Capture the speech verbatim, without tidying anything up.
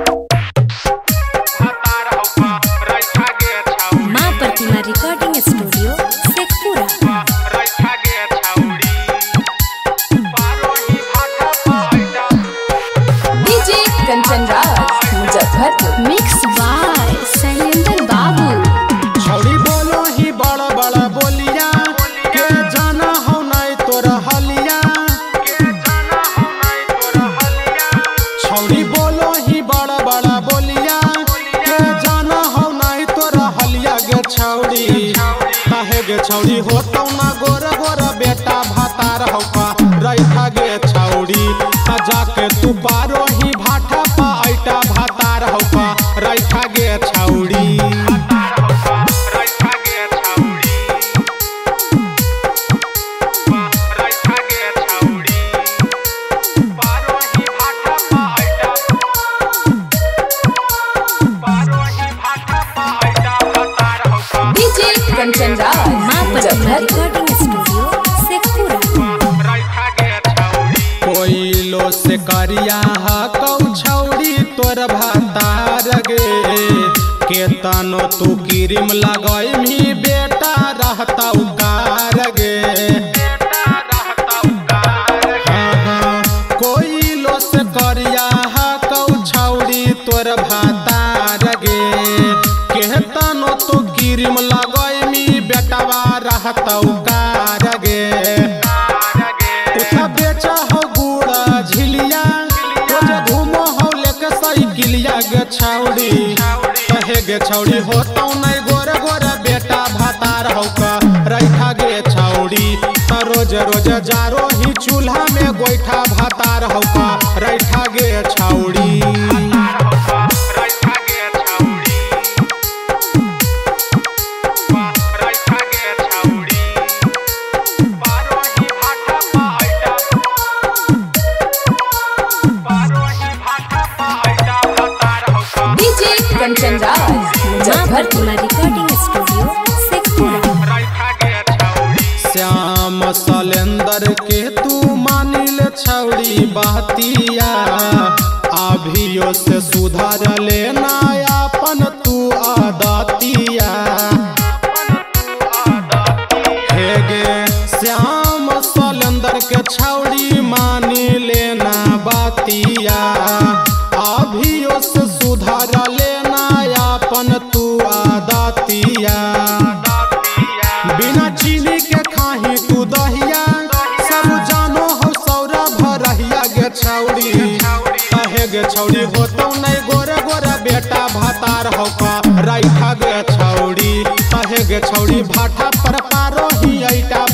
माँ Pratima recording studio Sheikhpura. DJ Kanchan Raj Muzaffarpur. Mix by Shailendra Babu. छौड़ी बोलो ही बड़ा बड़ा बोलिया के जाना हो नहीं तोरा हलिया। छौड़ी बोलो ही बड़ा बड़ा बोलिया के जाना हो नहीं तोरा हलिया गे छौड़ी। काहे गे छौड़ी होतौ ना गोर गोर बेटा भातार होका रैठा गे छौड़ी। जाके तू पारो ही भाटा पा ऐटा भातार होका रैठा गे छौड़ी। डीजे कंचन राज माँ प्रतिमा रिकॉर्डिंग स्टूडियो शेखपुरा। कोई लो से करिया कौ छौड़ी तोर भातार गे। केतनो तू क्रीम लगई भी बेटा रहता उकार गे। हाँ हाँ कोई लो से करिया कौ छौड़ी तोर भातार गे। केतनो तू क्रीम लगई भी बेटवा रहता उकार गे। उठा बेचा हो गुड़ा झिलिया रोज घूमो हो लेके साइकिलिया गे छौड़ी। कहे गे छौड़ी होतौ नहीं गोरे गोरे बेटा भातार होका रैठा गे छौड़ी। रोज रोज जारो ही चूल्हा में गोइठा भातार होका रैठा गे छौड़ी। DJ Kanchan Raj Maa Muzaffarpur. Pratima recording studio Sheikhpura. Shyam Shailendra के तू मानिल छौड़ी बहतिया। अभियो से सुधार लेना अपन तू आदतिया। हे गे श्याम शैलेंद्र के छौड़ी मानी लेना बातिया। अभियो से सुधार लेना अपन तू आदतिया। बिना चीनी के खाही तू दहिया सब जानो हो सौरा भरहिया गे छौड़ी। कहे गे छौड़ी होतौ नहीं गोरे गोरे बेटा भातार होका रैठा गे छौड़ी। कहे गे छौड़ी भाटा पर पारो ही ऐटा